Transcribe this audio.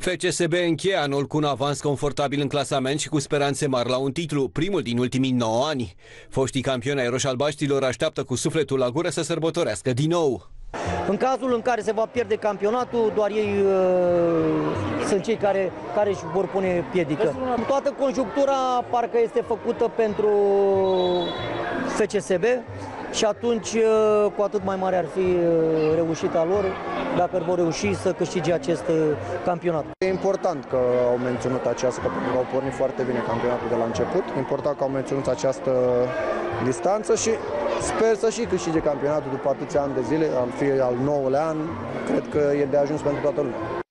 FCSB încheie anul cu un avans confortabil în clasament și cu speranțe mari la un titlu, primul din ultimii 9 ani. Foștii campioni ai roș-albaștilor așteaptă cu sufletul la gură să sărbătorească din nou. În cazul în care se va pierde campionatul, doar ei sunt cei care își vor pune piedică. Toată conjunctura parcă este făcută pentru FCSB și atunci cu atât mai mare ar fi reușita lor dacă vor reuși să câștige acest campionat. E important că au menținut această, că au pornit foarte bine campionatul de la început. E important că au menținut această distanță și sper să și câștige campionatul după atâția ani de zile, al 9-lea an, cred că e de ajuns pentru toată lumea.